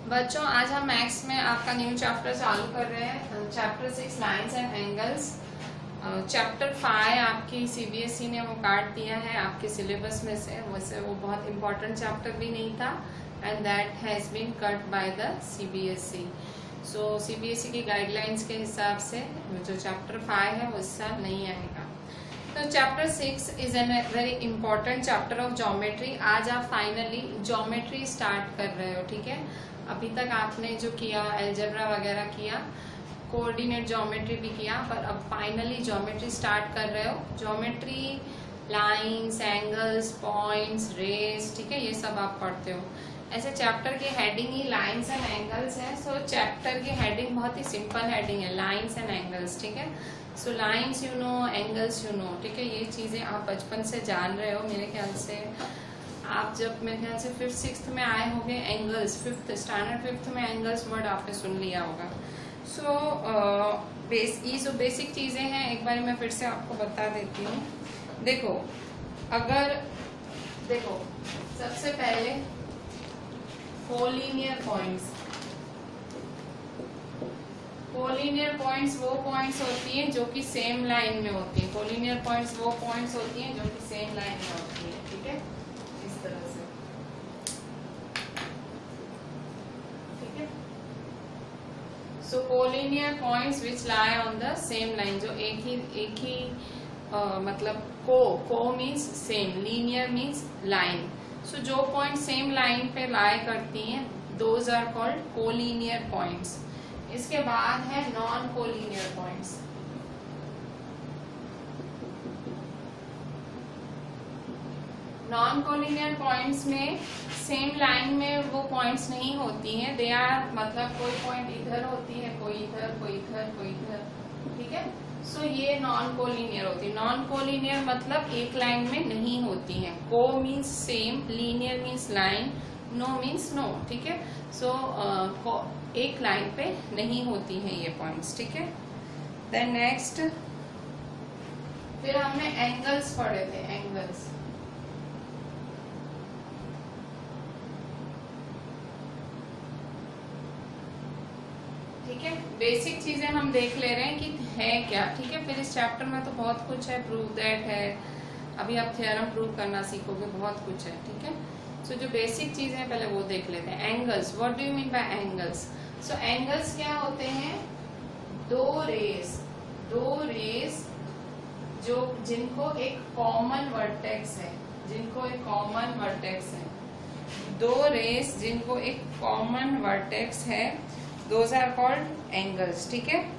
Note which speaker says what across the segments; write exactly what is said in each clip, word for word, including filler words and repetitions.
Speaker 1: बच्चों आज हम मैथ्स में आपका न्यू चैप्टर चालू कर रहे हैं। Chapter six lines and angles. Chapter five आपकी सीबीएसई ने वो काट दिया है आपके सिलेबस में से। वैसे वो बहुत इंपॉर्टेंट चैप्टर भी नहीं था and that has been cut by the CBSE. So CBSE की गाइडलाइंस के हिसाब से जो चैप्टर फाइव है वो इस साल नहीं आएगा। तो chapter six is an very important chapter of geometry. आज आप फाइनली ज्योमेट्री स्टार्ट कर रहे हो, ठीक है। अभी तक आपने जो किया अलजेब्रा वगैरह किया, कोऑर्डिनेट ज्योमेट्री भी किया, पर अब फाइनली ज्योमेट्री स्टार्ट कर रहे हो। Geometry lines, angles, points, rays, ठीक है, ये सब आप पढ़ते हो। ऐसे चैप्टर की हेडिंग ही लाइंस एंड एंगल्स है। सो चैप्टर की हेडिंग बहुत ही सिंपल हेडिंग है, लाइंस एंड एंगल्स, ठीक है। So lines you know, angles you know, ठीक है। ये चीजें आप बचपन से जान रहे हो। मेरे ख्याल से आप जब मेरे ख्याल से फिफ्थ सिक्स्थ में आए होंगे, एंगल्स फिफ्थ स्टैंडर्ड फिफ्थ में एंगल्स वर्ड आपने सुन लिया होगा। सो so, बेस ये जो बेसिक चीजें हैं एक बार मैं फिर से आपको बता देती हूँ। देखो अगर देखो सबसे पहले कोलिनियर पॉइंट्स। कोलिनियर पॉइंट्स वो पॉइंट्स होती हैं जो कि सेम लाइन में होती हैं। कोलिनियर पॉइंट्स वो पॉइंट्स होती हैं जो कि सेम लाइन में होती हैं, ठीक है, इस तरह से, ठीक है। So collinear points which lie on the same line, जो एक ही एक ही uh, मतलब co co means same, linear means line. So जो पॉइंट सेम लाइन पे लाई करती हैं those are called collinear points. इसके बाद है non collinear points. Non collinear points में सेम लाइन में वो पॉइंट्स नहीं होती हैं। दे आर मतलब कोई पॉइंट इधर होती है, कोई इधर, कोई इधर, कोई इधर, ठीक है। सो so, ये नॉन कोलिनियर होती है। नॉन कोलिनियर मतलब एक लाइन में नहीं होती हैं। Co means same, linear means line, no means no, ठीक है। सो एक लाइन पे नहीं होती हैं ये पॉइंट्स, ठीक है। देन नेक्स्ट फिर हमने एंगल्स पढ़े थे, एंगल्स। ठीक है, बेसिक चीजें हम देख ले रहे हैं कि है क्या, ठीक है। फिर इस चैप्टर में तो बहुत कुछ है, प्रूव दैट है, अभी आप थ्योरम प्रूव करना सीखोगे, बहुत कुछ है, ठीक है। सो so, जो बेसिक चीजें हैं पहले वो देख लेते हैं। Angles, what do you mean by angles? So angles क्या होते हैं? दो रेस, दो रेस जो जिनको एक कॉमन वर्टेक्स है, जिनको एक कॉमन वर्टेक्स है, दो रेस जिनको एक कॉमन वर्टेक्स है, दोज आर कॉल्ड एंगल्स, ठीक है।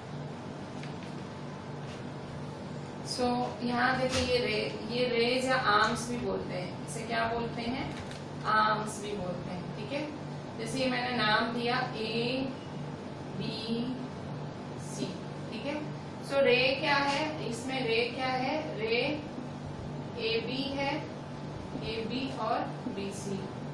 Speaker 1: सो so, यहाँ देखिए ये रे ये रेज या आर्म्स भी बोलते हैं, इसे क्या बोलते हैं? आर्म्स भी बोलते हैं, ठीक है। जैसे ये मैंने नाम दिया ए बी सी, ठीक है। सो रे क्या है? इसमें रे क्या है? रे ए बी है, ए बी और बी सी।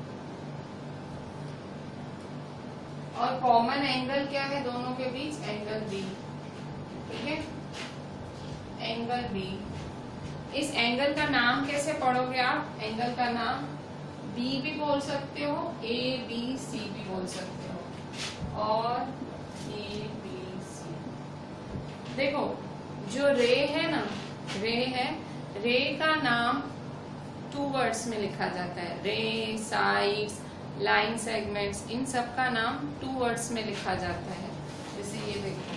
Speaker 1: और कॉमन एंगल क्या है दोनों के बीच? एंगल बी, ठीक है, एंगल बी। इस एंगल का नाम कैसे पढ़ोगे आप? एंगल का नाम बी भी बोल सकते हो, ए बी सी भी बोल सकते हो, और ए बी सी। देखो जो रे है ना, रे है, रे का नाम टू वर्ड्स में लिखा जाता है। रे, साइड्स, लाइन सेगमेंट्स, इन सब का नाम टू वर्ड्स में लिखा जाता है। जैसे ये देखो,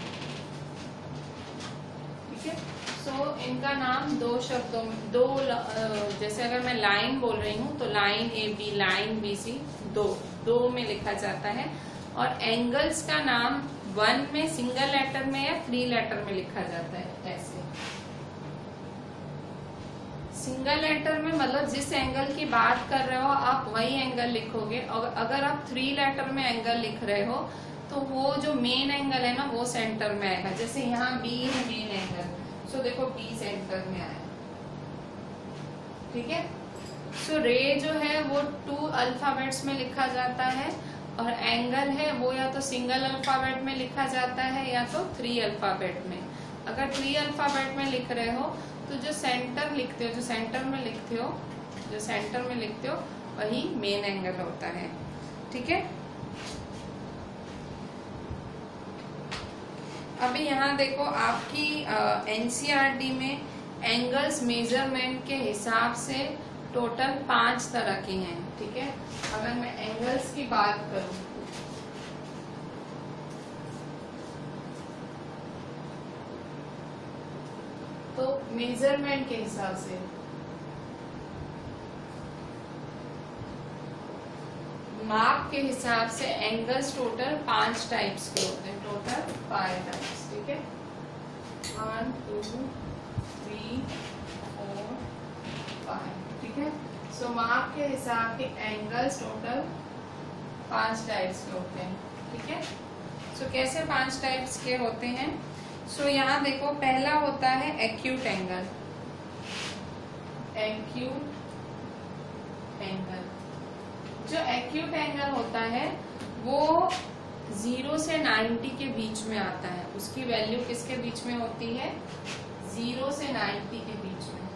Speaker 1: ठीक है। सो so, इनका नाम दो शब्दों में, दो जैसे अगर मैं लाइन बोल रही हूँ तो line A B, line B C, दो दो में लिखा जाता है। और एंगल्स का नाम वन में सिंगल लेटर में या थ्री लेटर में लिखा जाता है। ऐसे सिंगल लेटर में मतलब जिस एंगल की बात कर रहे हो आप वही एंगल लिखोगे, और अगर आप थ्री लेटर में एंगल लिख रहे हो तो वो जो मेन एंगल है ना वो सेंटर में आएगा। जैसे यहाँ बी है मेन एंगल, सो देखो बी सेंटर में आया, ठीक है। सो रे जो है वो टू अल्फाबेट्स में लिखा जाता है, और एंगल है वो या तो सिंगल अल्फाबेट में लिखा जाता है या तो थ्री अल्फाबेट में। अगर थ्री अल्फाबेट में लिख रहे हो तो जो सेंटर लिखते हो, जो सेंटर में लिखते हो, जो सेंटर में लिखते हो वही मेन एंगल होता है, ठीक है। अभी यहाँ देखो आपकी एनसीईआरटी में एंगल्स मेजरमेंट के हिसाब से टोटल पांच तरह के हैं, ठीक है। अगर मैं एंगल्स की बात करूं तो मेजरमेंट के हिसाब से माप के हिसाब से एंगल्स टोटल पांच टाइप्स के होते हैं, टोटल फाइव टाइप्स, ठीक है। One two three four five, ठीक है। सो माप के हिसाब के एंगल्स टोटल पांच टाइप्स के होते हैं, ठीक है। सो so, कैसे पांच टाइप्स के होते हैं? सो so, यहाँ देखो पहला होता है एक्यूट एंगल। एक्यूट एंगल, जो एक्यूट एंगल होता है वो जीरो से नाइन्टी के बीच में आता है। उसकी वैल्यू किसके बीच में होती है? जीरो से नाइन्टी के बीच में।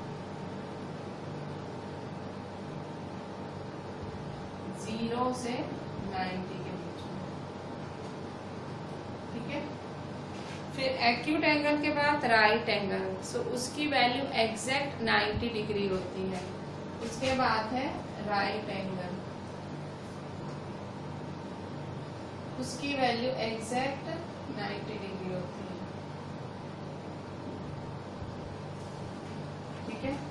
Speaker 1: जीरो से नाइन्टी के बीच में, ठीक है। फिर एक्यूट एंगल के बाद राइट एंगल, सो उसकी वैल्यू एग्जैक्ट नाइन्टी डिग्री होती है। उसके बाद है राइट एंगल, उसकी वैल्यू एग्जैक्ट नाइन्टी डिग्री होती है, ठीक है।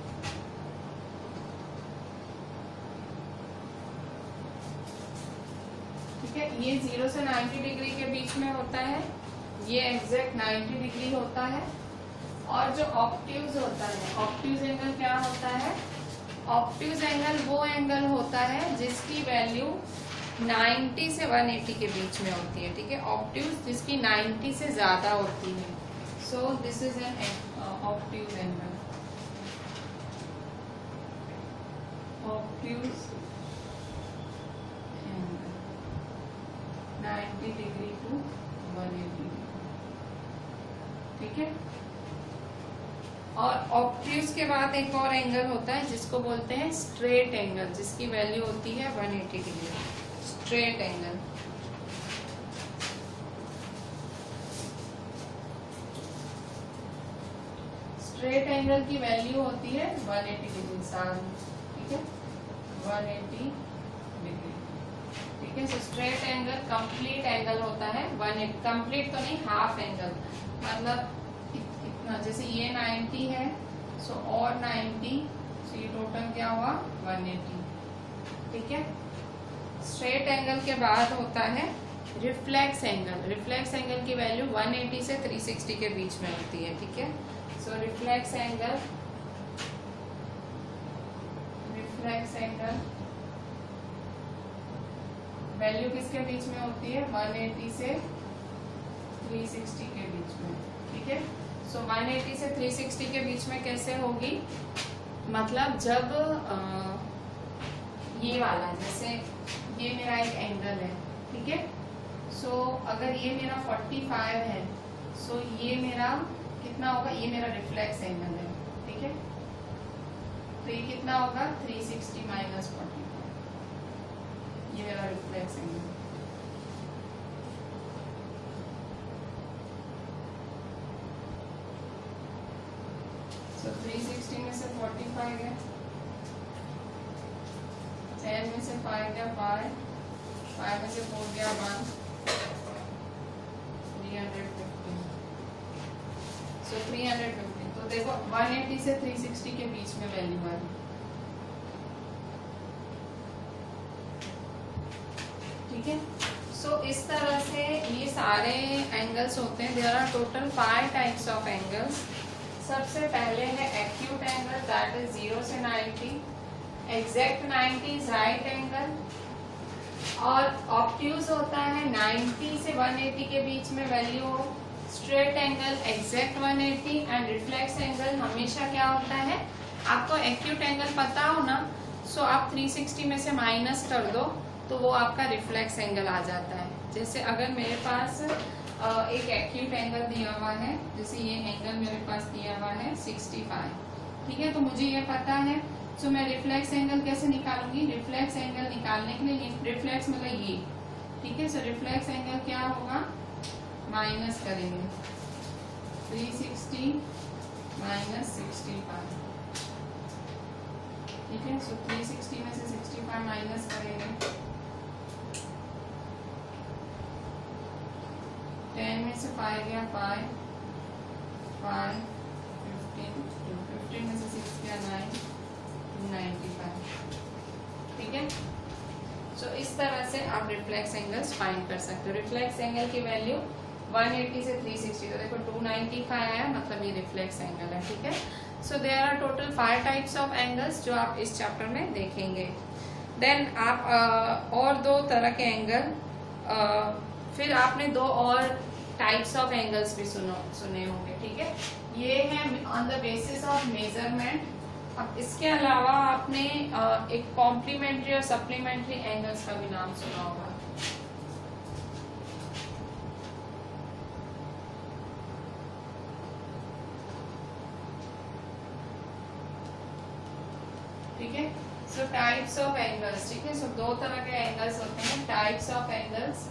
Speaker 1: ठीक है, ये जीरो से नाइन्टी डिग्री के बीच में होता है, ये एग्जैक्ट नाइन्टी डिग्री होता है। और जो ऑब्ट्यूज होता है, ऑब्ट्यूज एंगल क्या होता है? ऑब्ट्यूज एंगल वो एंगल होता है जिसकी वैल्यू नाइन्टी से वन एटी के बीच में होती है, ठीक है। ऑब्ट्यूज जिसकी नाइन्टी से ज्यादा होती है। So this is an obtuse angle. Obtuse angle ninety degree to one eighty, ठीक है। और ऑब्ट्यूज के बाद एक और एंगल होता है जिसको बोलते हैं स्ट्रेट एंगल, जिसकी वैल्यू होती है one eighty degree. Straight angle, straight angle की वैल्यू होती है वन एटी डिग्री साल, ठीक है, वन एटी डिग्री, ठीक है। So straight angle complete angle होता है वन एटी, कंप्लीट तो नहीं, हाफ एंगल, मतलब इतना, जैसे ये नाइन्टी है, सो और नाइन्टी, सो ये टोटल क्या हुआ वन एटी, ठीक है। स्ट्रेट एंगल के बाद होता है रिफ्लेक्स एंगल। रिफ्लेक्स एंगल की वैल्यू वन एटी से थ्री सिक्सटी के बीच में होती है, ठीक है। So reflex angle, reflex angle value किसके बीच में होती है? वन एटी से थ्री सिक्सटी के बीच में, ठीक है। सो वन एटी से थ्री सिक्सटी के बीच में कैसे होगी? मतलब जब आ, ये वाला, जैसे ये मेरा एक एंगल है, ठीक है। सो so, अगर ये मेरा फोर्टी फाइव है, सो so ये मेरा कितना होगा? ये मेरा रिफ्लेक्स एंगल है, ठीक है। तो ये कितना होगा? Three sixty minus forty five, ये मेरा reflex angle. So three sixty में से फोर्टी फाइव है, टेन में से फाइव गया फाइव, फाइव में से फोर गया one, three hundred fifty. So three hundred fifty, तो देखो वन एटी से थ्री सिक्सटी के बीच में वैल्यू आ रही, ठीक है। सो इस तरह से ये सारे एंगल्स होते हैं। There are total five types of angles. सबसे पहले है acute angle, that is zero से ninety, exact ninety is right angle, और ऑब्ट्यूज होता है नाइन्टी से वन एटी के बीच में वैल्यू हो। Straight angle exact one eighty, and reflex angle हमेशा क्या होता है? आपको एक्यूट एंगल पता हो ना, सो so आप थ्री सिक्सटी में से माइनस कर दो तो वो आपका रिफ्लेक्स एंगल आ जाता है। जैसे अगर मेरे पास एक एक्यूट एंगल दिया हुआ है, जैसे ये एंगल मेरे पास दिया हुआ है सिक्सटी फाइव, ठीक है, तो मुझे ये पता है, सो मैं रिफ्लेक्स एंगल कैसे निकालूंगी? रिफ्लेक्स एंगल निकालने के लिए, रिफ्लेक्स मतलब ये, ठीक है। सो रिफ्लेक्स एंगल क्या होगा? माइनस करेंगे, three sixty minus sixty five, ठीक है। सो थ्री सिक्सटी में से सिक्सटी फाइव माइनस करेंगे, टेन में से फाइव गया फाइव, फाइव फिफ्टीन, फिफ्टीन में से सिक्स गया नाइन, नाइन्टी फाइव, ठीक है। सो so, इस तरह से आप रिफ्लेक्स एंगल्स फाइंड कर सकते हो। रिफ्लेक्स एंगल की वैल्यू वन एटी से थ्री सिक्सटी, तो देखो टू नाइन्टी फाइव आया, मतलब ये रिफ्लेक्स एंगल है, ठीक है। So there are total five types of angles जो आप इस चैप्टर में देखेंगे। देन आप uh, और दो तरह के एंगल, uh, फिर आपने दो और टाइप्स ऑफ एंगल्स भी सुनो सुने होंगे, ठीक है। ये है on the basis of measurement. अब इसके अलावा आपने uh, एक कॉम्प्लीमेंट्री और सप्लीमेंट्री एंगल्स का भी नाम सुना होगा। ठीक है। सो टाइप्स ऑफ एंगल्स, ठीक है। सो दो तरह के एंगल्स होते हैं, types of angles.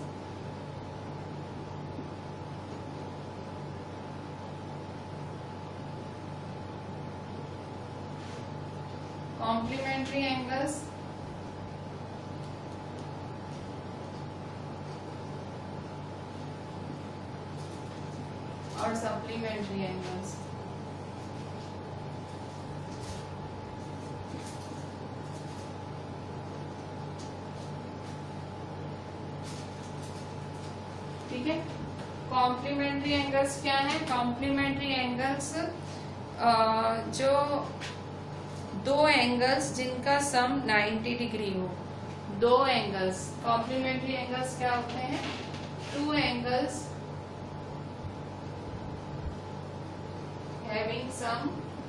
Speaker 1: Complementary angles और सप्लीमेंट्री एंगल्स। ठीक है। कॉम्प्लीमेंट्री एंगल्स क्या है? कॉम्प्लीमेंट्री एंगल्स जो दो एंगल्स जिनका सम नाइन्टी डिग्री हो, दो एंगल्स। कॉम्प्लीमेंट्री एंगल्स क्या होते हैं? Two angles having sum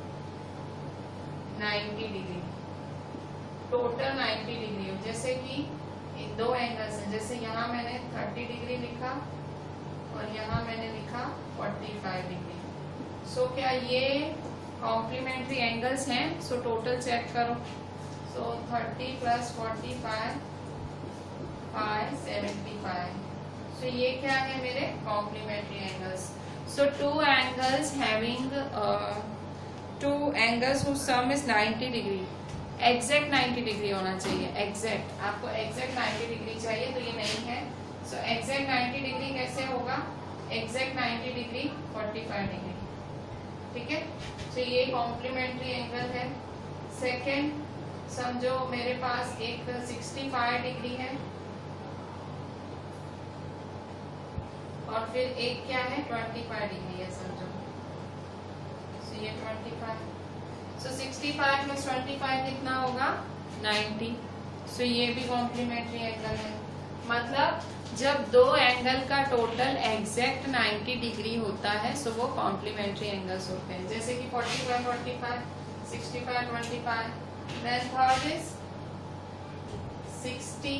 Speaker 1: ninety degree, total ninety degree हो। जैसे कि दो एंगल्स हैं, जैसे यहाँ मैंने थर्टी डिग्री लिखा और यहाँ मैंने लिखा फोर्टी फाइव डिग्री। सो क्या ये कॉम्प्लीमेंट्री एंगल्स हैं? सो टोटल चेक करो। So thirty plus forty five, five seventy five. So ये क्या है मेरे complementary angles. So two angles having two angles whose sum is ninety degree. Exact ninety degree होना चाहिए, एग्जैक्ट। आपको एग्जैक्ट नाइन्टी डिग्री चाहिए, तो ये नहीं है। सो एग्जैक्ट नाइन्टी डिग्री कैसे होगा? Exact ninety degree forty five degree, ठीक है। तो ये कॉम्प्लीमेंट्री एंगल है। सेकेंड, समझो मेरे पास एक सिक्सटी फाइव डिग्री है और फिर एक क्या है ट्वेंटी फाइव डिग्री है, समझो। so ये twenty five, so sixty five plus twenty five कितना होगा? नाइन्टी। सो ये भी कॉम्प्लीमेंट्री एंगल है। मतलब जब दो एंगल का टोटल एग्जैक्ट नाइन्टी डिग्री होता है, सो वो कॉम्प्लीमेंट्री एंगल्स होते हैं। जैसे कि forty five forty five, sixty five twenty five. Then third is sixty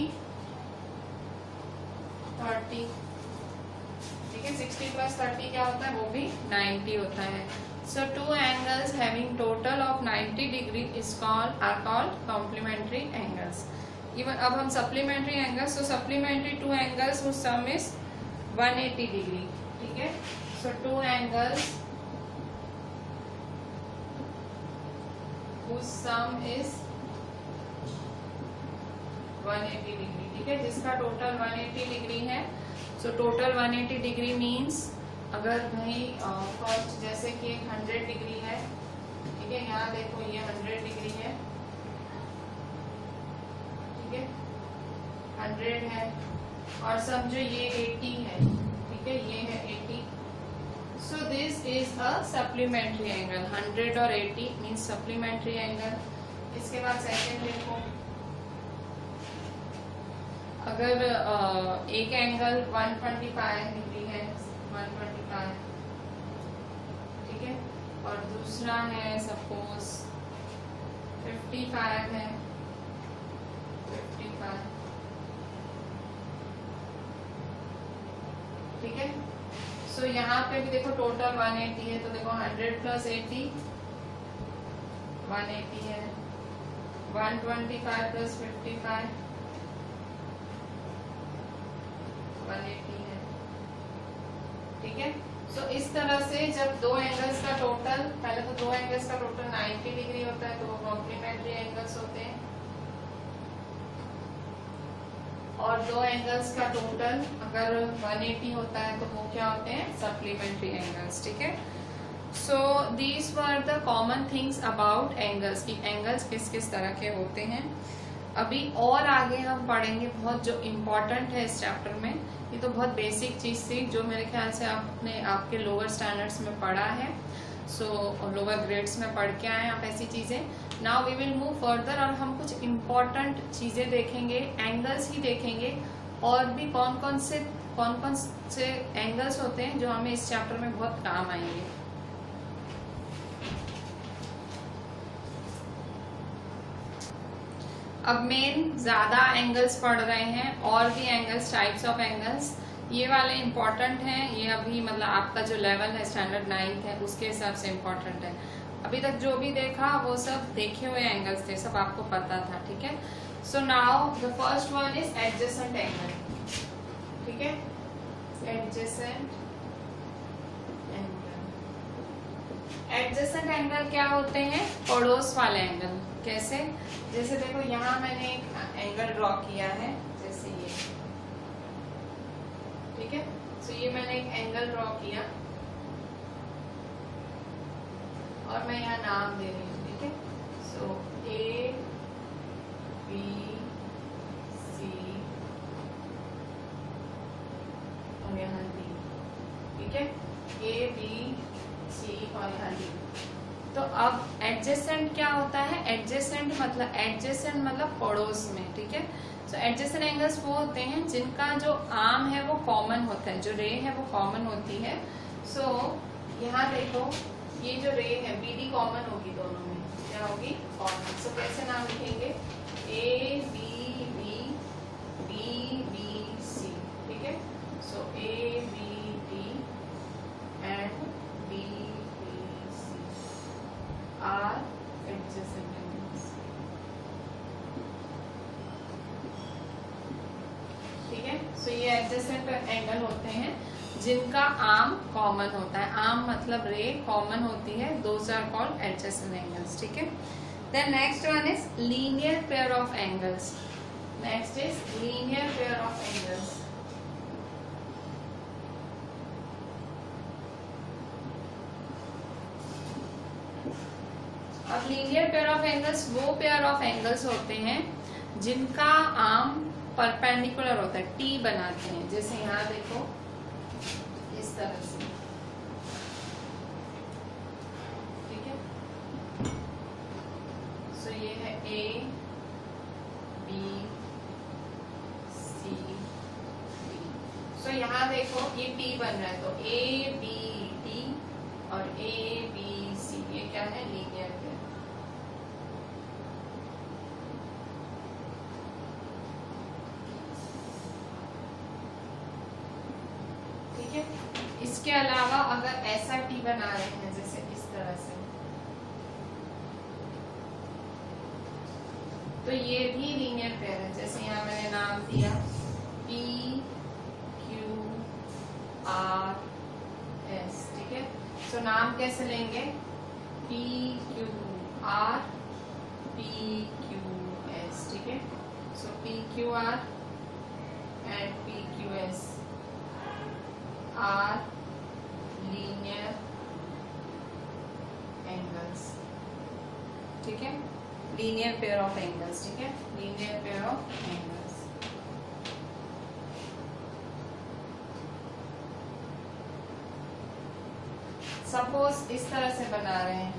Speaker 1: thirty, ठीक है। सिक्सटी प्लस थर्टी क्या होता है? वो भी नाइन्टी होता है। So two angles having total of ninety degree is called are called complementary angles. Even अब हम सप्लीमेंट्री एंगल्स, तो supplementary two angles whose sum is one eighty degree, ठीक है। So two angles whose sum is one eighty degree, ठीक है, जिसका total one eighty degree है। So total one eighty degree means अगर भाई फर्स्ट जैसे कि हंड्रेड डिग्री है, ठीक है, यहाँ देखो ये हंड्रेड डिग्री है, हंड्रेड है, और समझो ये एटी है, ठीक है, ये है eighty. So this is a supplementary angle. Hundred और एटी मीन्स सप्लीमेंट्री एंगल। इसके बाद सेकेंड देखो, अगर uh, एक angle one twenty five degree है, वन ट्वेंटी फाइव, ठीक है, और दूसरा है सपोज फिफ्टी फाइव है, फिफ्टी फाइव, ठीक है। सो so, यहाँ पे भी देखो टोटल वन एटी है, तो देखो hundred plus eighty one eighty है, one twenty five plus fifty five one eighty है, ठीक है। सो इस तरह से जब दो एंगल्स का टोटल, पहले तो दो एंगल्स का टोटल नाइंटी डिग्री होता है तो वो कॉम्प्लीमेंट्री एंगल्स होते हैं, और दो एंगल्स का टोटल अगर वन एटी होता है तो वो क्या होते हैं, सप्लीमेंट्री एंगल्स। ठीक है, so these were the common things about angles, की एंगल्स किस किस तरह के होते हैं। अभी और आगे हम पढ़ेंगे बहुत जो इम्पोर्टेंट है इस चैप्टर में। ये तो बहुत बेसिक चीज थी जो मेरे ख्याल से आपने आपके लोअर स्टैंडर्ड्स में पढ़ा है, सो लोअर ग्रेड्स में पढ़ के आए आप ऐसी चीजें। Now we will move further और हम कुछ इम्पोर्टेंट चीजें देखेंगे, एंगल्स ही देखेंगे, और भी कौन कौन से कौन कौन से एंगल्स होते हैं जो हमें इस चैप्टर में बहुत काम आएंगे। अब मेन ज्यादा एंगल्स पढ़ रहे हैं, और भी एंगल्स, टाइप्स ऑफ एंगल्स, ये वाले इम्पोर्टेंट हैं। ये अभी मतलब आपका जो लेवल है स्टैंडर्ड नाइन्थ है उसके हिसाब से इम्पोर्टेंट है। अभी तक जो भी देखा वो सब देखे हुए एंगल्स थे, सब आपको पता था। ठीक है, so now the first one is adjacent angle. ठीक है, एडजेसेंट एंगल, एडजेसेंट एंगल क्या होते हैं, पड़ोस वाले एंगल। कैसे, जैसे देखो यहाँ मैंने एक एंगल ड्रॉ किया है, जैसे ये। ठीक है, सो ये मैंने एक एंगल ड्रॉ किया और मैं यहाँ नाम दे रही हूँ। ठीक है, सो ए बी सी और यहाँ डी। ठीक है, ए बी सी और यहाँ डी। तो अब एडजेसेंट क्या होता है, एडजेसेंट मतलब एडजेसेंट मतलब पड़ोस में। ठीक है, सो एडजेसेंट एंगल्स वो होते हैं जिनका जो आर्म है वो कॉमन होता है, जो रे है वो कॉमन होती है। सो so, यहाँ देखो ये जो रे है बी डी कॉमन होगी, दोनों में क्या होगी, कॉमन। सो कैसे नाम लिखेंगे, A B B B B C. ठीक है, so A B D and B are adjacent angles। ठीक है, सो ये एडजेसेंट एंगल होते हैं जिनका आर्म कॉमन होता है, आर्म मतलब रे कॉमन होती है, those are called adjacent angles. ठीक है, then next one is linear pair of angles. Next is linear pair of angles. अब लीनियर पेयर ऑफ एंगल्स वो पेयर ऑफ एंगल्स होते हैं जिनका आर्म परपेंडिकुलर होता है, टी बनाते हैं। जैसे यहाँ देखो इस तरह से। ठीक है, सो ये है ए बी सी डी। सो यहाँ देखो ये टी बन रहा है, तो ए बी डी और ए बी सी, ये क्या है, लीनियर पेयर। ठीक है, इसके अलावा अगर ऐसा टी बना रहे हैं जैसे इस तरह से, तो ये भी लीनियर पेयर है। जैसे यहाँ मैंने नाम दिया पी क्यू आर एस। ठीक है, तो नाम कैसे लेंगे, P Q R P Q S. ठीक है, so P Q R and P Q S are linear angles. ठीक है, लीनियर पेयर ऑफ एंगल्स। ठीक है, linear pair of angles. Suppose इस तरह से बना रहे हैं,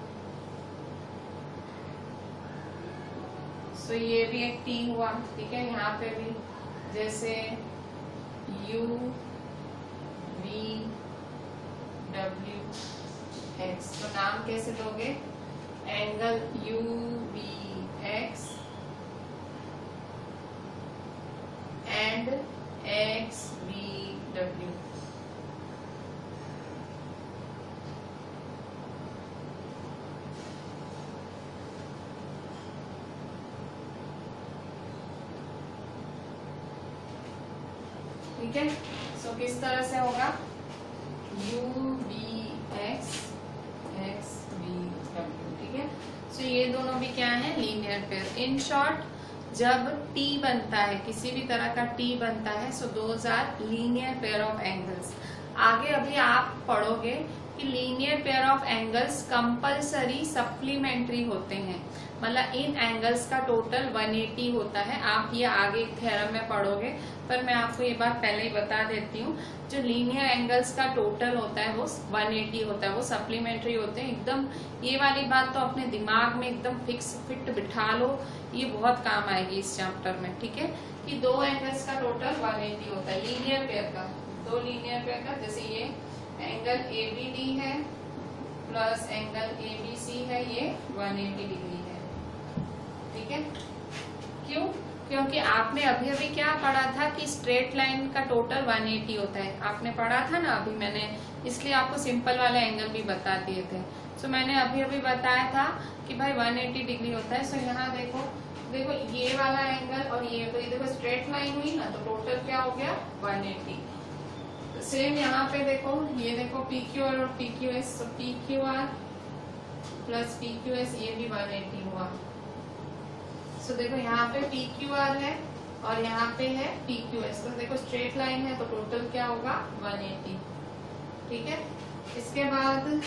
Speaker 1: सो so ये भी एक टी हुआ। ठीक है, यहाँ पे भी जैसे यू वी डब्ल्यू एक्स, तो नाम कैसे दोगे, angle U V X and X V W. ठीक है, सो किस तरह से होगा, U B X X B W, ठीक है। सो ये दोनों भी क्या है, लीनियर पेयर। इन शॉर्ट जब टी बनता है, किसी भी तरह का टी बनता है, so those are linear pair of angles. आगे अभी आप पढ़ोगे कि linear pair of angles compulsory supplementary होते हैं, मतलब इन एंगल्स का टोटल एक सौ अस्सी होता है। आप ये आगे थ्योरम में पढ़ोगे, पर मैं आपको ये बात पहले ही बता देती हूँ, जो लीनियर एंगल्स का टोटल होता है वो एक सौ अस्सी होता है, वो सप्लीमेंट्री होते हैं एकदम। ये वाली बात तो अपने दिमाग में एकदम फिक्स फिट बिठा लो, ये बहुत काम आएगी इस चैप्टर में, ठीक है। कि दो एंगल्स का टोटल एक सौ अस्सी होता है लीनियर पेयर का, दो लीनियर पेयर का। जैसे ये एंगल ए बी डी है plus angle A B C है, ये एक सौ अस्सी डिग्री है, ठीक है। क्यों? क्योंकि आपने अभी अभी क्या पढ़ा था कि स्ट्रेट लाइन का टोटल एक सौ अस्सी होता है, आपने पढ़ा था ना अभी मैंने, इसलिए आपको सिंपल वाले एंगल भी बता दिए थे। सो so, मैंने अभी अभी बताया था कि भाई एक सौ अस्सी डिग्री होता है। सो so, यहाँ देखो देखो ये वाला एंगल और ये, तो ये देखो स्ट्रेट लाइन हुई ना, तो टोटल क्या हो गया, एक सौ अस्सी। सेम यहाँ पे देखो, ये देखो पी क्यू आर और पी क्यू एस, तो P Q R plus P Q S, ये भी एक सौ अस्सी हुआ। सो so, देखो यहाँ पे पी क्यू आर है और यहाँ पे है पी क्यू एस, तो देखो स्ट्रेट लाइन है, तो टोटल क्या होगा, एक सौ अस्सी, ठीक है। इसके बाद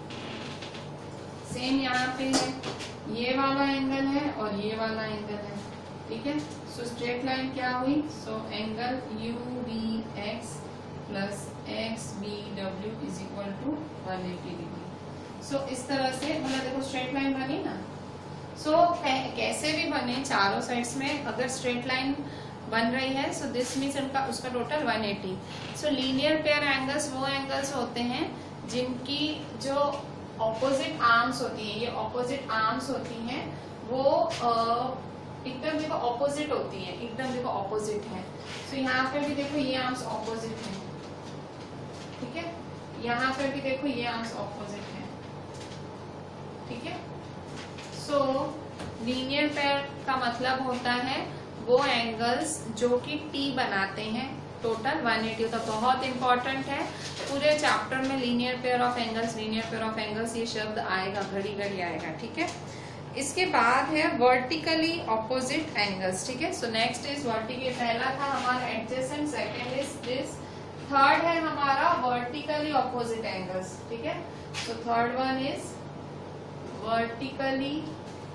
Speaker 1: सेम यहाँ पे है, ये वाला एंगल है और ये वाला एंगल है, ठीक है। सो स्ट्रेट लाइन क्या हुई, so angle U B X plus X B W is equal to एक सौ अस्सी डिग्री। सो इस तरह से मतलब देखो स्ट्रेट लाइन बनी ना। सो so, कैसे भी बने चारों साइड्स में अगर स्ट्रेट लाइन बन रही है, सो दिस मीन्स उनका उसका टोटल एक सौ अस्सी। सो लीनियर पेयर एंगल्स वो एंगल्स होते हैं जिनकी जो ऑपोजिट आर्म्स होती है, ये ऑपोजिट आर्म्स होती हैं, वो एकदम देखो ऑपोजिट होती है, एकदम देखो ऑपोजिट है। सो so, यहाँ पे भी देखो ये आर्म्स ऑपोजिट है, ठीक है। यहाँ पे भी देखो ये आर्म्स ऑपोजिट है, ठीक है। सो लीनियर पेयर का मतलब होता है वो एंगल्स जो कि टी बनाते हैं, टोटल एक सौ अस्सी होता है। बहुत इंपॉर्टेंट है, पूरे चैप्टर में linear pair of angles, linear pair of angles ये शब्द आएगा, घड़ी घड़ी आएगा, ठीक है। इसके बाद है वर्टिकली ऑपोजिट एंगल्स, ठीक है। सो नेक्स्ट इज वर्टिकल, पहला था हमारा adjacent, second is this, third है हमारा वर्टिकली ऑपोजिट एंगल्स, ठीक है। So third one is vertically,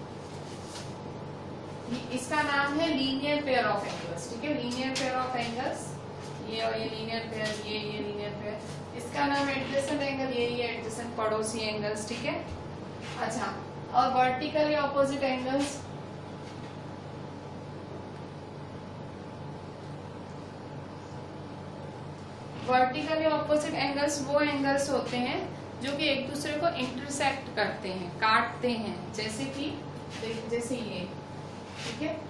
Speaker 1: इसका नाम है लीनियर पेयर ऑफ एंगल्स, ठीक है। लीनियर पेयर ऑफ एंगल्स, ये और ये लीनियर पेयर, ये ये लीनियर पेयर, इसका नाम एडजेसेंट एंगल, ये ये एडजेसेंट पड़ोसी एंगल्स, ठीक है। अच्छा, और vertically opposite angles, vertically opposite angles वो एंगल्स होते हैं जो कि एक दूसरे को इंटरसेक्ट करते हैं, काटते हैं, जैसे कि जैसे ये, ठीक है।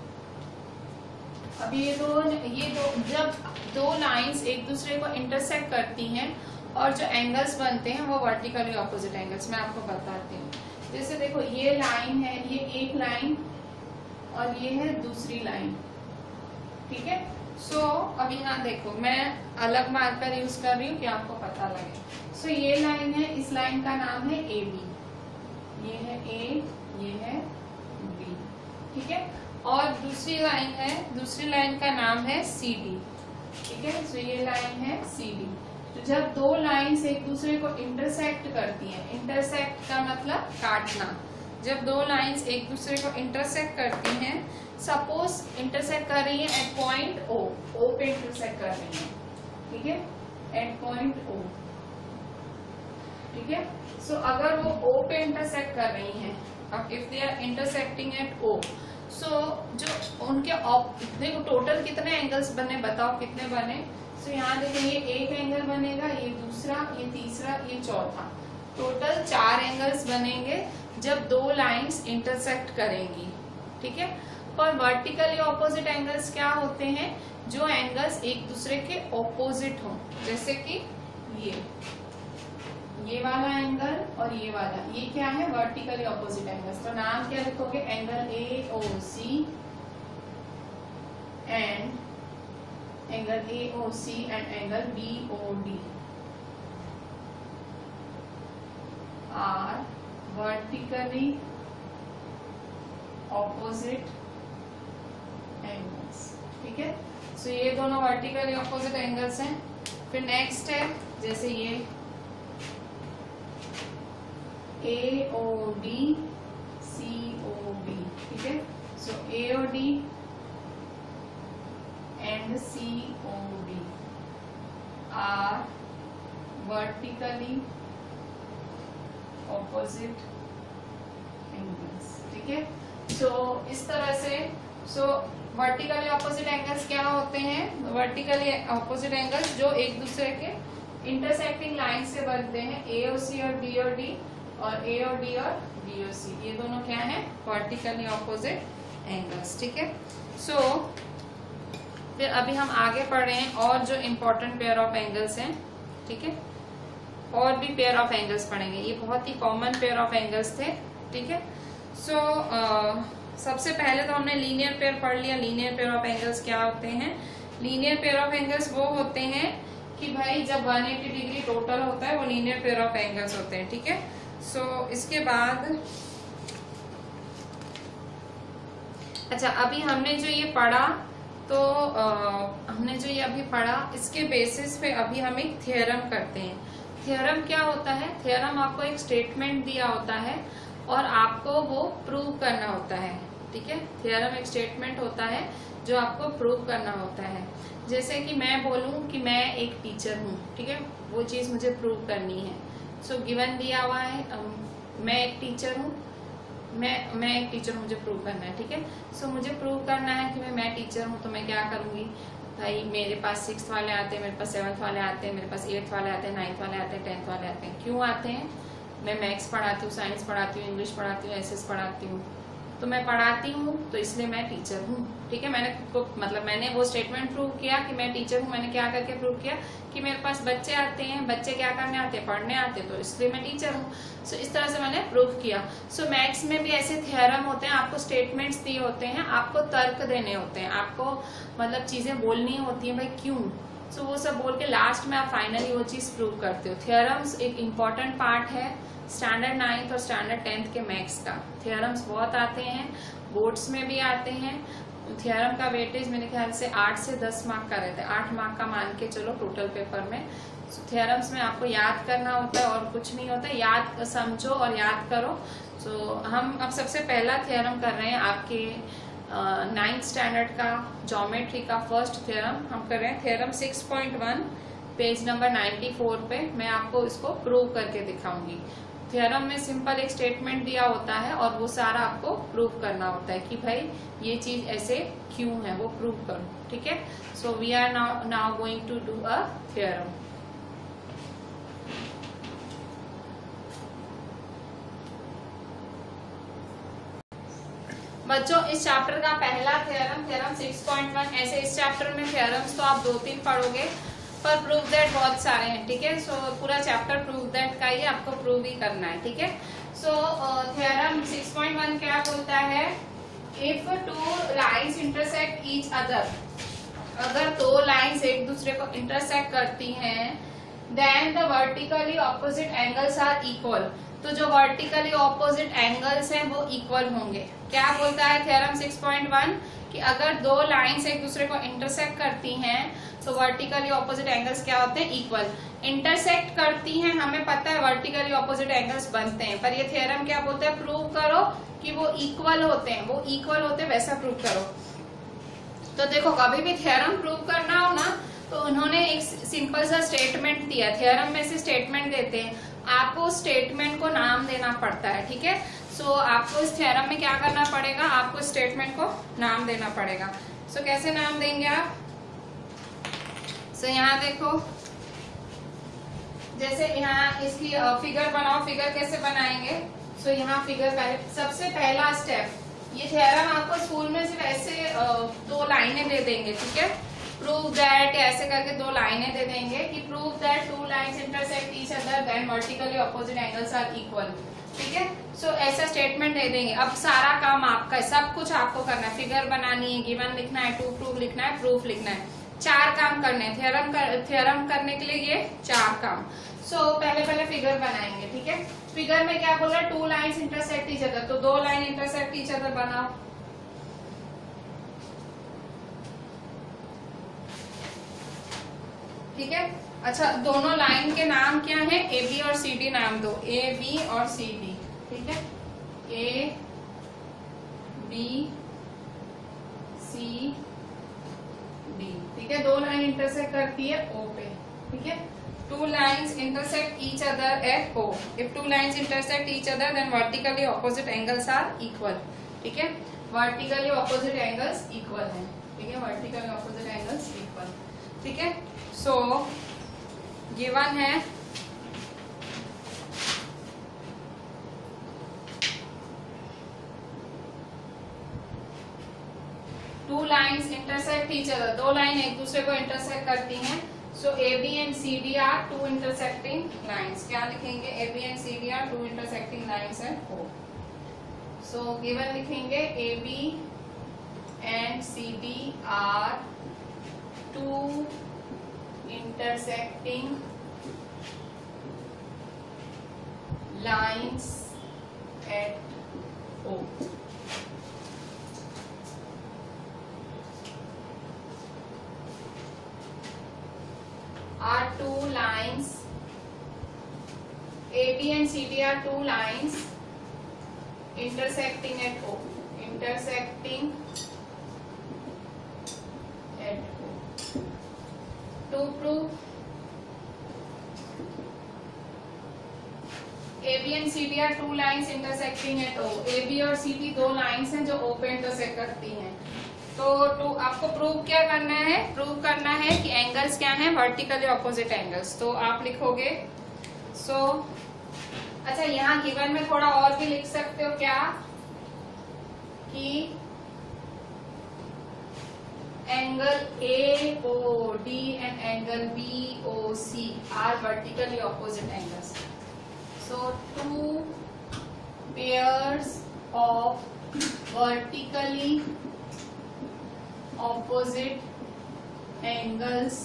Speaker 1: अब ये दो ये दो जब दो लाइंस एक दूसरे को इंटरसेक्ट करती हैं और जो एंगल्स बनते हैं वो वर्टिकली ऑपोजिट एंगल्स, मैं आपको बताती हूँ। जैसे देखो ये लाइन है, ये एक लाइन और ये है दूसरी लाइन, ठीक है। सो so, अब यहाँ देखो मैं अलग मार्कर यूज कर रही हूँ कि आपको पता लगे। सो so, ये लाइन है, इस लाइन का नाम है ए बी, ये है ए, ये है बी, ठीक है। और दूसरी लाइन है, दूसरी लाइन का नाम है सी डी, ठीक है। सो so, ये लाइन है सी डी। तो जब दो लाइंस एक दूसरे को इंटरसेक्ट करती हैं, इंटरसेक्ट का मतलब काटना, जब दो लाइंस एक दूसरे को इंटरसेक्ट करती हैं, सपोज इंटरसेक्ट कर रही है एट पॉइंट ओ, ओ पे इंटरसेक्ट कर रही है, ठीक है, एट पॉइंट ओ, ठीक है। सो अगर वो ओ पे इंटरसेक्ट कर रही हैं, अब if they are intersecting at O, so जो उनके देखो टोटल कितने एंगल्स बने, बताओ कितने बने। सो so, यहाँ देखो ये एक एंगल बनेगा, ये दूसरा, ये तीसरा, ये चौथा, टोटल चार एंगल्स बनेंगे जब दो लाइंस इंटरसेक्ट करेंगी, ठीक है। और वर्टिकली ऑपोजिट एंगल्स क्या होते हैं, जो एंगल्स एक दूसरे के ऑपोजिट हों, जैसे कि ये ये वाला एंगल और ये वाला, ये क्या है, वर्टिकली ऑपोजिट एंगल्स। तो नाम क्या लिखोगे, angle A O C and angle A O C and angle B O D, are vertically opposite angles. ठीक है, सो ये दोनों वर्टिकली ऑपोजिट एंगल्स हैं। फिर नेक्स्ट है जैसे ये ए O D C O B. ठीक है, so A O D and C O B are vertically opposite angles. ठीक है, सो इस तरह से सो वर्टिकली ऑपोजिट एंगल्स क्या होते हैं? वर्टिकली ऑपोजिट एंगल्स जो एक दूसरे के इंटरसेक्टिंग लाइन से बनते हैं, ए ओ सी और डी ओ डी और ए ओ डी और डी ओ सी, ये दोनों क्या है? Vertically opposite angles. ठीक है, सो so, फिर अभी हम आगे पढ़ रहे हैं और जो इम्पोर्टेंट पेयर ऑफ एंगल्स हैं। ठीक है, और भी पेयर ऑफ एंगल्स पढ़ेंगे, ये बहुत ही कॉमन पेयर ऑफ एंगल्स थे। ठीक है, सो so, uh, सबसे पहले तो हमने लीनियर पेयर पढ़ लिया। लीनियर पेयर ऑफ एंगल्स क्या होते हैं? लीनियर पेयर ऑफ एंगल्स वो होते हैं कि भाई जब एक सौ अस्सी डिग्री टोटल होता है वो लीनियर पेयर ऑफ एंगल्स होते हैं। ठीक है, सो so, इसके बाद अच्छा अभी हमने जो ये पढ़ा तो आ, हमने जो ये अभी पढ़ा इसके बेसिस पे अभी हम एक थ्योरम करते हैं। थ्योरम क्या होता है? थ्योरम आपको एक स्टेटमेंट दिया होता है और आपको वो प्रूव करना होता है। ठीक है, थ्योरम एक स्टेटमेंट होता है जो आपको प्रूव करना होता है। जैसे कि मैं बोलूं कि मैं एक टीचर हूँ। ठीक है, वो चीज मुझे प्रूव करनी है। सो so, गिवन दिया हुआ है, मैं एक टीचर हूँ, मैं मैं एक टीचर हूँ, मुझे प्रूव करना है। ठीक है, सो so, मुझे प्रूव करना है कि मैं मैं टीचर हूँ, तो मैं क्या करूंगी? भाई मेरे पास सिक्स वाले आते हैं, मेरे पास सेवन्थ वाले आते हैं, मेरे पास एट्थ वाले आते हैं, नाइन्थ वाले आते हैं, टेंथ वाले आते हैं। क्यों आते हैं? मैं मैथ्स पढ़ाती हूँ, साइंस पढ़ाती हूँ, इंग्लिश पढ़ाती हूँ, एसएस पढ़ाती हूँ, तो मैं पढ़ाती हूँ तो इसलिए मैं टीचर हूँ। ठीक है, मैंने खुद को मतलब मैंने वो स्टेटमेंट प्रूव किया कि मैं टीचर हूँ। मैंने क्या करके प्रूव किया कि मेरे पास बच्चे आते हैं, बच्चे क्या करने आते हैं? पढ़ने आते हैं, तो इसलिए मैं टीचर हूँ। सो so, इस तरह से मैंने प्रूव किया। सो so, मैथ्स में भी ऐसे थ्योरम होते हैं, आपको स्टेटमेंट्स दिए होते हैं, आपको तर्क देने होते हैं, आपको मतलब चीजें बोलनी होती है भाई क्यों। सो so, वो सब बोल के लास्ट में आप फाइनली वो चीज प्रूव करते हो। थ्योरम्स एक इम्पॉर्टेंट पार्ट है स्टैंडर्ड नाइन्थ और स्टैंडर्ड टेंथ के मैथ्स का। थ्योरम्स बहुत आते हैं, बोर्ड्स में भी आते हैं। थ्योरम का वेटेज मेरे ख्याल से आठ से दस मार्क का रहता है, आठ मार्क का मान के चलो टोटल पेपर में। थ्योरम्स में आपको याद करना होता है और कुछ नहीं होता है, याद समझो और याद करो। सो so, हम अब सबसे पहला थ्योरम कर रहे हैं आपके नाइन्थ स्टैंडर्ड का ज्योमेट्री का फर्स्ट थ्योरम हम कर रहे हैं। Theorem six point one page number ninety four पे मैं आपको इसको प्रूव करके दिखाऊंगी। थ्योरम में सिंपल एक स्टेटमेंट दिया होता है और वो सारा आपको प्रूव करना होता है कि भाई ये चीज ऐसे क्यों है, वो प्रूव करो। ठीक है, so we are now now going to do a theorem. बच्चों इस चैप्टर का पहला theorem theorem six point one. ऐसे इस चैप्टर में थ्योरम्स तो आप दो तीन पढ़ोगे पर प्रूव दैट बहुत सारे हैं। ठीक है, सो so, पूरा चैप्टर प्रूव दैट का ही आपको प्रूव ही करना है। ठीक है, so theorem six point one क्या बोलता है? If two lines intersect each other, अगर दो लाइंस एक दूसरे को इंटरसेक्ट करती हैं, then the vertically opposite angles are equal, तो जो वर्टिकली ऑपोजिट एंगल्स हैं वो इक्वल होंगे। क्या बोलता है थ्योरम सिक्स पॉइंट वन कि अगर दो लाइंस एक दूसरे को इंटरसेक्ट करती हैं तो वर्टिकली ऑपोजिट एंगल्स क्या होते हैं? इक्वल। इंटरसेक्ट करती हैं, हमें पता है वर्टिकली ऑपोजिट एंगल्स बनते हैं, पर ये थ्योरम क्या बोलता है? प्रूव करो कि वो इक्वल होते हैं, वो इक्वल होते हैं वैसा प्रूव करो। तो देखो कभी भी थ्योरम प्रूव करना हो ना तो उन्होंने एक सिंपल सा स्टेटमेंट दिया। थ्योरम में से स्टेटमेंट देते हैं, आपको स्टेटमेंट को नाम देना पड़ता है। ठीक है, सो so, आपको इस थ्योरम में क्या करना पड़ेगा? आपको स्टेटमेंट को नाम देना पड़ेगा। सो so, कैसे नाम देंगे आप? सो so, यहाँ देखो, जैसे यहाँ इसकी फिगर बनाओ। फिगर कैसे बनाएंगे? सो so, यहाँ फिगर पहले सबसे पहला स्टेप, ये थ्योरम आपको स्कूल में सिर्फ ऐसे दो लाइनें दे देंगे। ठीक है, प्रूव दैट ऐसे करके दो लाइनें दे देंगे कि prove that two lines intersect each other then vertically opposite angles are equal. ठीक है, सो so, ऐसा स्टेटमेंट दे देंगे। अब सारा काम आपका है, सब कुछ आपको करना है। फिगर बनानी है, गिवन लिखना है, टू प्रूव लिखना है, प्रूफ लिखना है, चार काम करने हैं। थ्योरम कर, थ्योरम करने के लिए ये चार काम। सो so, पहले पहले फिगर बनाएंगे, ठीक है। फिगर में क्या बोल रहा है, two lines intersect each other, तो दो लाइन इंटरसेक्ट ईच अदर बनाओ। ठीक है। अच्छा, दोनों लाइन के नाम क्या है, ए बी और सी डी नाम दो, ए बी और सी डी, ठीक है। ए बी सी डी, ठीक है। दो लाइन इंटरसेक्ट करती है ओ पे, ठीक है। Two lines intersect each other at O, if two lines intersect each other then vertically opposite angles are equal, ठीक है। वर्टिकली ऑपोजिट एंगल्स इक्वल है, ठीक है। वर्टिकली ऑपोजिट एंगल्स इक्वल, ठीक है। सो गिवन है two lines intersect each other, दो line एक दूसरे को इंटरसेक्ट करती हैं। So A B and C D are two intersecting lines, क्या लिखेंगे, A B and C D are two intersecting lines and O. So given लिखेंगे A B and C D are two intersecting lines at O. Are two lines, A B and C D are two lines intersecting at O. Intersecting at O. To prove A B and C D are two lines intersecting at O. A B और C D दो lines हैं जो O पे intersect करती हैं। तो to आपको prove क्या करना है, प्रूव करना है कि एंगल्स क्या हैं, वर्टिकली ऑपोजिट एंगल्स। तो आप लिखोगे सो so, अच्छा यहाँ गिवन में थोड़ा और भी लिख सकते हो, क्या कि angle A O D and angle B O C are vertically opposite angles. So two pairs of vertically opposite angles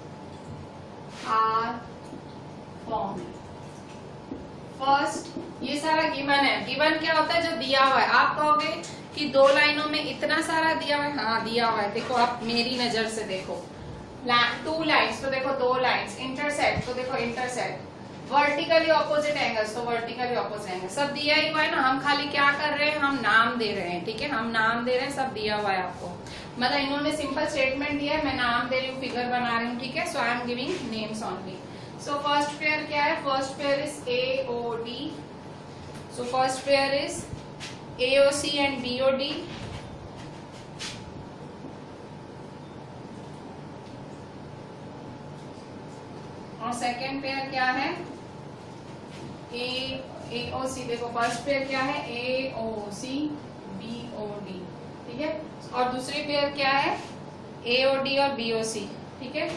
Speaker 1: are formed. First, ये सारा गिवन है। गिवन क्या होता है, जो दिया हुआ है। आप कहोगे कि दो लाइनों में इतना सारा दिया हुआ है, हाँ दिया हुआ है। देखो आप मेरी नजर से देखो, टू लाइन्स तो देखो दो लाइन्स, इंटरसेक्ट तो देखो इंटरसेक्ट, वर्टिकली ऑपोजिट एंगल्स तो वर्टिकली ऑपोजिट एंगल, सब दिया ही हुआ है ना। हम खाली क्या कर रहे हैं, हम नाम दे रहे हैं, ठीक है। हम नाम दे रहे हैं, सब दिया हुआ है आपको। मतलब इन्होंने सिंपल स्टेटमेंट दिया है, मैं नाम दे रही हूँ, फिगर बना रही हूँ, ठीक है। So I am giving names only. So first pair क्या है, first pair is A O D. So first pair is A O C and B O D. और सेकेंड पेयर क्या है, A A O C। देखो first pair क्या है, A O C B O D, ठीक है। और दूसरी पेयर क्या है, A O D और B O C, ठीक है।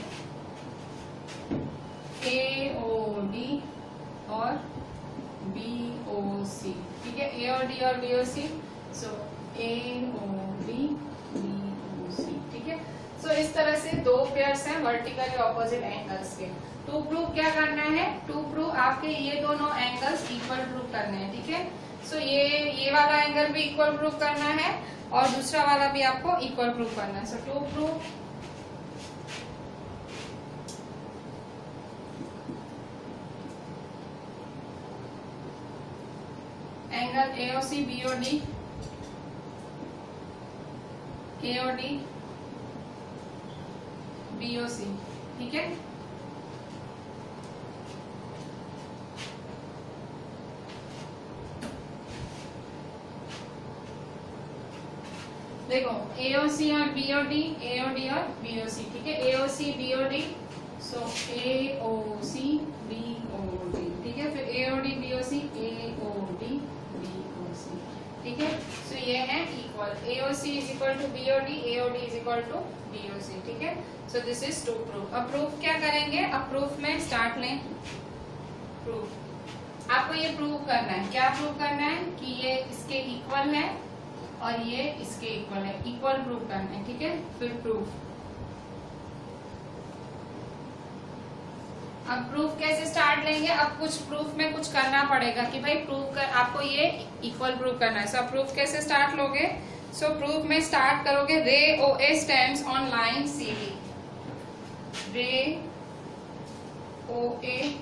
Speaker 1: A O D और B O C, ठीक है। A और D और B O C, so A O D B O C, ठीक है। सो so, इस तरह से दो पेयर्स हैं वर्टिकली ऑपोजिट एंगल्स के। टू प्रूव क्या करना है, टू प्रूव आपके ये दोनों एंगल्स इक्वल प्रूव करने हैं, ठीक है। सो so, ये ये वाला एंगल भी इक्वल प्रूव करना है और दूसरा वाला भी आपको इक्वल प्रूव करना है। So to prove angle A O C B O D, A O D B O C, ठीक है। देखो A O C और B O D, A O D और B O C, ठीक है। A O C B O D, so A O C B O D, ठीक है। फिर A O D B O C, A O D B O C, ठीक है। सो ये है equal, A O C is equal to B O D, A O D is equal to B O C, ठीक है। So this is to proof. अब proof क्या करेंगे, अब प्रूफ में स्टार्ट लें। प्रूफ आपको ये प्रूव करना है, क्या प्रूव करना है कि ये इसके इक्वल है और ये इसके इक्वल है, इक्वल प्रूव करना है, ठीक है। फिर प्रूफ, अब प्रूफ कैसे स्टार्ट लेंगे? अब कुछ प्रूफ में कुछ करना पड़ेगा कि भाई प्रूफ कर, आपको ये इक्वल प्रूफ करना है। सो so, प्रूफ कैसे स्टार्ट लोगे? सो so, प्रूफ में स्टार्ट करोगे ray O A stands on line C D. Ray O A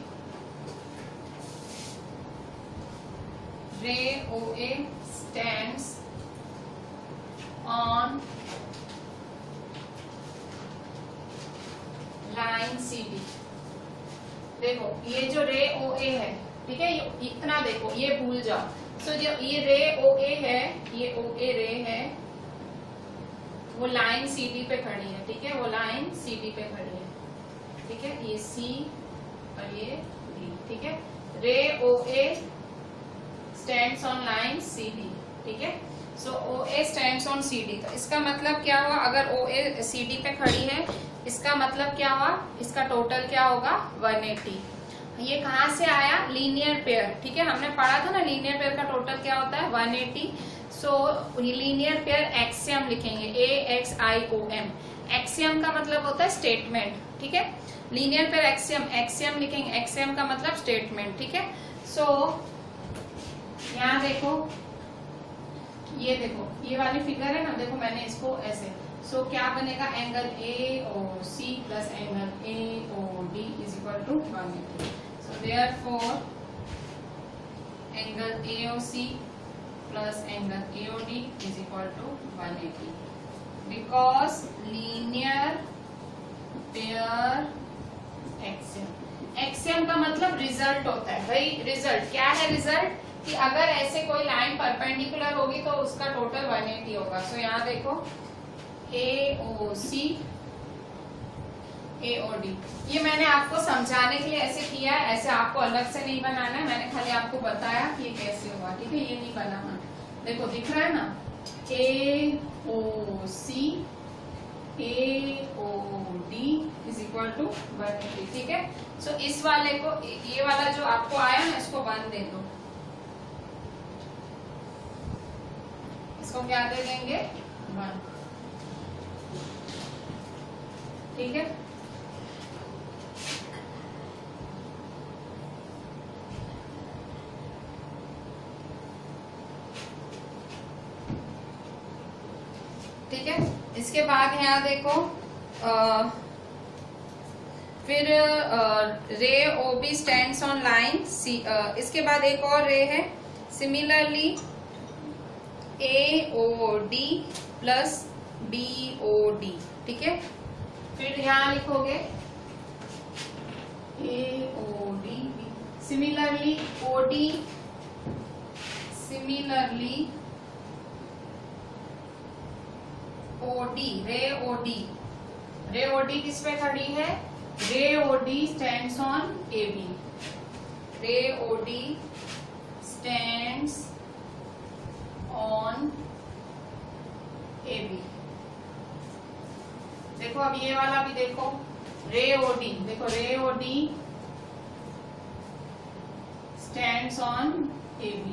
Speaker 1: ray O A stands on line C D. देखो ये जो रे ओ ए है, ठीक है, इतना देखो, ये भूल जाओ। सो so, जो ये रे ओ ए है, ये ओ ए रे है, वो लाइन सी डी पे खड़ी है, ठीक है, वो लाइन सी डी पे खड़ी है, ठीक है, ये सी और ये डी, ठीक है। Ray O A stands on line C D, ठीक है। So O A stands on C D, तो इसका मतलब क्या हुआ? अगर ओ ए सी डी पे खड़ी है, इसका मतलब क्या हुआ? इसका टोटल क्या होगा? One eighty. ये कहाँ से आया? लीनियर पेयर, ठीक है, हमने पढ़ा था ना लीनियर पेयर का टोटल क्या होता है? One eighty. So linear pair axiom लिखेंगे, A X I O M. Axiom का मतलब होता है स्टेटमेंट, ठीक है। लीनियर पेयर एक्सियम, एक्सियम लिखेंगे, एक्सियम का मतलब स्टेटमेंट, ठीक है। सो यहाँ देखो, ये देखो, ये वाली फिगर है ना, देखो मैंने इसको ऐसे, सो so, क्या बनेगा? Angle A O C plus angle A O D is equal to one eighty. So therefore angle A O C plus angle A O D is equal to one eighty, because linear pair axiom. Axiom का मतलब result होता है भाई। Result क्या है? Result कि अगर ऐसे कोई लाइन परपेंडिकुलर होगी तो उसका टोटल वन एटी होगा। सो so, यहाँ देखो ए O C A O D, ये मैंने आपको समझाने के लिए ऐसे किया है, ऐसे आपको अलग से नहीं बनाना है, मैंने खाली आपको बताया कि ये कैसे होगा, ठीक है, ये नहीं बनाना। देखो दिख रहा है ना, A O C A O D is equal to one eighty, ठीक है। सो इस वाले को, ये वाला जो आपको आया ना, इसको वन दे दो, इसको क्या दे देंगे? वन, ठीक है। ठीक है, इसके बाद यहाँ देखो आ, फिर आ, ray O B stands on line C. इसके बाद एक और रे है, similarly A O D plus B O D, ठीक है। फिर यहाँ लिखोगे A O D, similarly O D, similarly O D, ray O D, ray O D किस पे खड़ी है? Ray O D stands on A B, ray O D stands on A B. देखो अब ये वाला भी देखो, रे ओ डी, देखो ray O D stands on A B.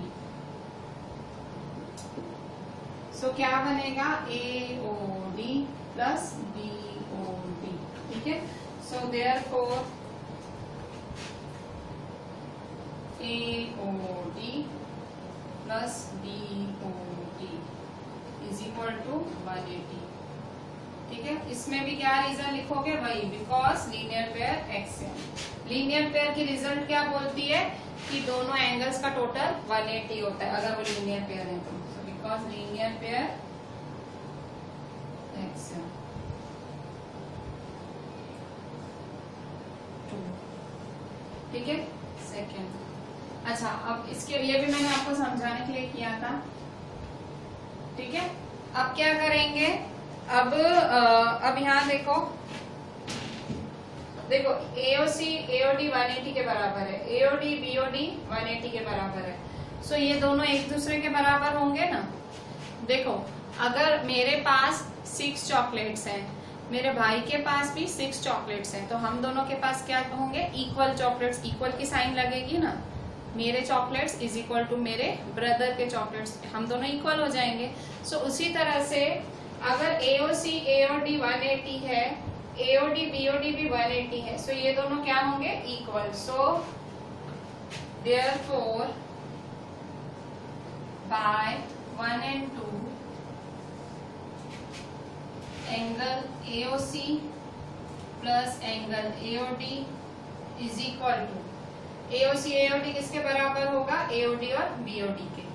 Speaker 1: So क्या बनेगा? A O D plus B O D, ठीक है। So therefore A O D plus B O D is equal to one eighty, ठीक है। इसमें भी क्या रीजन लिखोगे? वही, because linear pair axiom. Linear pair की रिजल्ट क्या बोलती है? कि दोनों एंगल्स का टोटल वन एटी होता है अगर वो लीनियर पेयर है तो। So because linear pair axiom, ठीक है। सेकेंड, अच्छा अब इसके, ये भी मैंने आपको समझाने के लिए किया था, ठीक है। अब क्या करेंगे? अब अब यहाँ देखो, देखो एओसी एओडी वन एटी के बराबर है, एओडी बीओडी वन एटी के बराबर है। सो so, ये दोनों एक दूसरे के बराबर होंगे ना। देखो अगर मेरे पास सिक्स चॉकलेट्स हैं, मेरे भाई के पास भी सिक्स चॉकलेट्स हैं, तो हम दोनों के पास क्या होंगे? इक्वल चॉकलेट्स, इक्वल की साइन लगेगी ना। मेरे चॉकलेट्स इज इक्वल टू मेरे ब्रदर के चॉकलेट्स, हम दोनों इक्वल हो जाएंगे। सो so, उसी तरह से अगर एओसी एओडी वन एटी है एओडी बीओडी भी वन एटी है, सो ये दोनों क्या होंगे, equal. So therefore by one and two angle AOC plus angle AOD is equal to, AOC AOD किसके बराबर होगा, एओडी और बीओडी के।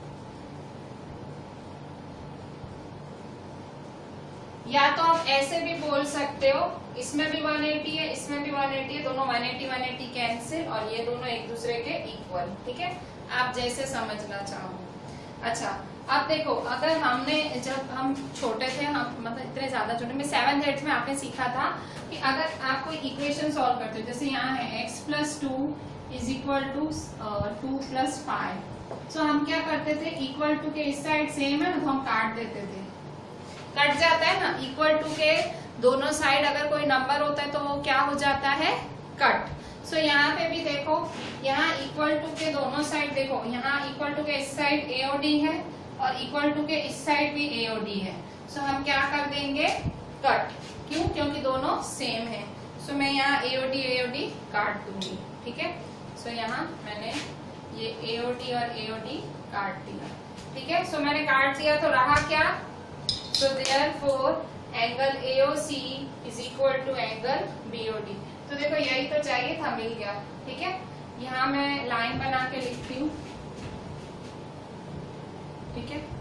Speaker 1: या तो आप ऐसे भी बोल सकते हो, इसमें भी वन एटी है, इसमें भी वन एटी है, दोनों one eighty one eighty cancel और ये दोनों एक दूसरे के इक्वल। ठीक है, आप जैसे समझना चाहो। अच्छा, अब देखो, अगर हमने जब हम छोटे थे, हम मतलब इतने ज्यादा छोटे में सेवन्थ एट्थ में आपने सीखा था कि अगर आप कोई इक्वेशन सॉल्व करते हो, जैसे यहाँ है x plus two is equal to two plus five, so हम क्या करते थे, इक्वल टू के इस साइड सेम है ना, तो हम काट देते थे, कट जाता है ना। इक्वल टू के दोनों साइड अगर कोई नंबर होता है तो वो क्या हो जाता है, कट। सो so, यहाँ पे भी देखो, यहाँ इक्वल टू के दोनों साइड देखो, यहाँ इक्वल टू के इस साइड एओडी है और इक्वल टू के इस साइड भी एओडी है। सो so, हम क्या कर देंगे, कट। क्यों, क्योंकि दोनों सेम है। सो so, मैं यहाँ एओडी एओडी काट दूंगी। ठीक है, सो so, यहाँ मैंने ये एओडी और एओडी काट दिया। ठीक है, सो so, मैंने काट दिया तो रहा क्या, so therefore angle A O C is equal to angle B O D। तो देखो यही तो चाहिए था, मिल गया। ठीक है, यहाँ मैं लाइन बना के लिखती हूँ। ठीक है,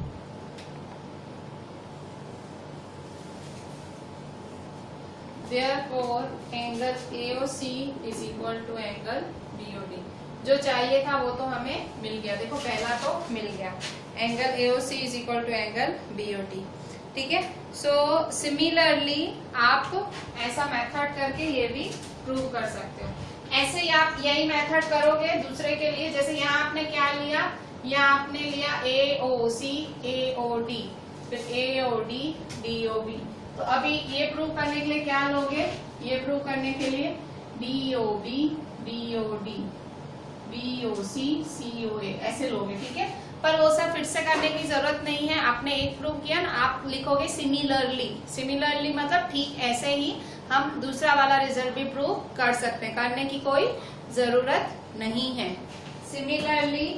Speaker 1: therefore angle A O C is equal to angle B O D। जो चाहिए था वो तो हमें मिल गया। देखो पहला तो मिल गया, angle A O C is equal to angle B O D। ठीक है, सो सिमिलरली आप ऐसा मेथड करके ये भी प्रूव कर सकते हो। ऐसे ही आप यही मेथड करोगे दूसरे के लिए। जैसे यहाँ आपने क्या लिया, यहाँ आपने लिया ए O C A O D, फिर A O D D O B. तो अभी ये प्रूव करने के लिए क्या लोगे, ये प्रूव करने के लिए D O B D O D B O C C O A ऐसे लोगे। ठीक है, पर वो सब फिर से करने की जरूरत नहीं है, आपने एक प्रूव किया ना, आप लिखोगे सिमिलरली। सिमिलरली मतलब ठीक ऐसे ही हम दूसरा वाला रिजल्ट भी प्रूव कर सकते हैं, करने की कोई जरूरत नहीं है। सिमिलरली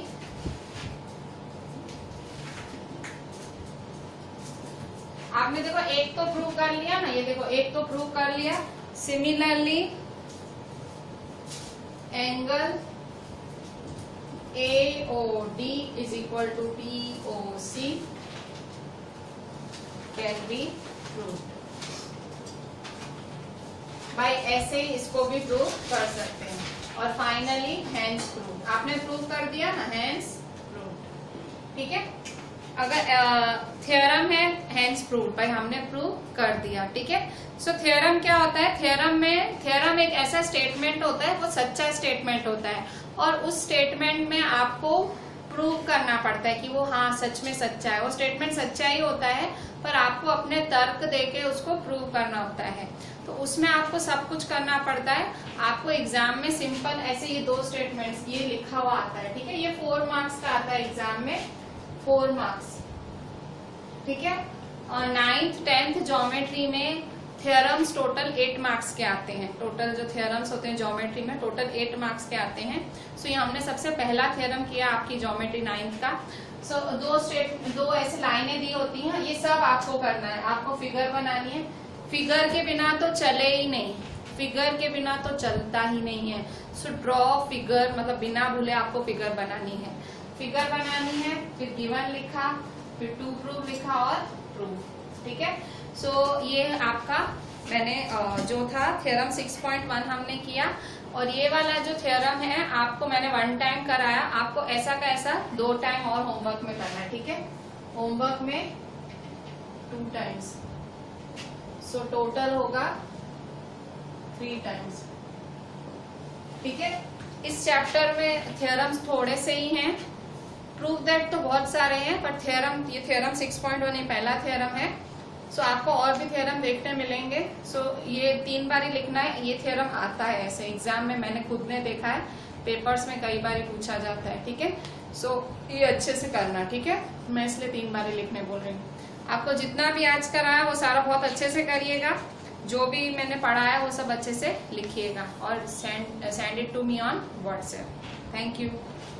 Speaker 1: आपने देखो एक तो प्रूव कर लिया ना, ये देखो एक तो प्रूव कर लिया। Similarly angle A O D is equal to B O C can be proved। भाई ऐसे ही इसको भी प्रूव कर सकते हैं। और फाइनली हैंस प्रूव, आपने प्रूव कर दिया ना, हैंस प्रूव। ठीक है, अगर थ्योरम है हैंस प्रूव, भाई हमने प्रूव कर दिया। ठीक है, सो थ्योरम क्या होता है, थ्योरम में थ्योरम एक ऐसा स्टेटमेंट होता है, वो सच्चा स्टेटमेंट होता है और उस स्टेटमेंट में आपको प्रूव करना पड़ता है कि वो हाँ सच में सच्चा है। वो स्टेटमेंट सच्चा ही होता है, पर आपको अपने तर्क देके उसको प्रूव करना होता है। तो उसमें आपको सब कुछ करना पड़ता है। आपको एग्जाम में सिंपल ऐसे ये दो स्टेटमेंट्स ये लिखा हुआ आता है। ठीक है, ये फोर मार्क्स का आता है एग्जाम में, फोर मार्क्स। ठीक है, और नाइन्थ टेंथ ज्योमेट्री में थ्योरम्स टोटल एट मार्क्स के आते हैं। टोटल जो थ्योरम्स होते हैं ज्योमेट्री में टोटल एट मार्क्स के आते हैं। सो ये हमने सबसे पहला थ्योरम किया आपकी ज्योमेट्री नाइन्थ का। सो दो स्टेट दो ऐसी लाइनें दी होती हैं, ये सब आपको करना है। आपको फिगर बनानी है, फिगर के बिना तो चले ही नहीं, फिगर के बिना तो चलता ही नहीं है। सो ड्रॉ फिगर मतलब बिना भूले आपको फिगर बनानी है। फिगर बनानी है, फिर गिवन लिखा, फिर टू प्रूव लिखा और प्रूफ। ठीक है, सो so, ये आपका मैंने जो था थ्योरम सिक्स पॉइंट वन हमने किया। और ये वाला जो थ्योरम है आपको मैंने वन टाइम कराया, आपको ऐसा का ऐसा दो टाइम और होमवर्क में करना है। ठीक है, होमवर्क में टू टाइम्स, सो टोटल होगा थ्री टाइम्स। ठीक है, इस चैप्टर में थ्योरम्स थोड़े से ही हैं, प्रूफ दैट तो बहुत सारे हैं, पर थ्योरम ये थ्योरम सिक्स पॉइंट वन पहला थ्योरम है। सो so, आपको और भी थ्योरम देखने मिलेंगे। सो so, ये तीन बार ही लिखना है। ये थ्योरम आता है ऐसे एग्जाम में, मैंने खुद ने देखा है, पेपर्स में कई बार पूछा जाता है। ठीक है, सो so, ये अच्छे से करना। ठीक है, मैं इसलिए तीन बार ही लिखने बोल रही हूँ। आपको जितना भी आज कराया वो सारा बहुत अच्छे से करिएगा। जो भी मैंने पढ़ा है वो सब अच्छे से लिखिएगा और send send it to me on WhatsApp. Thank you.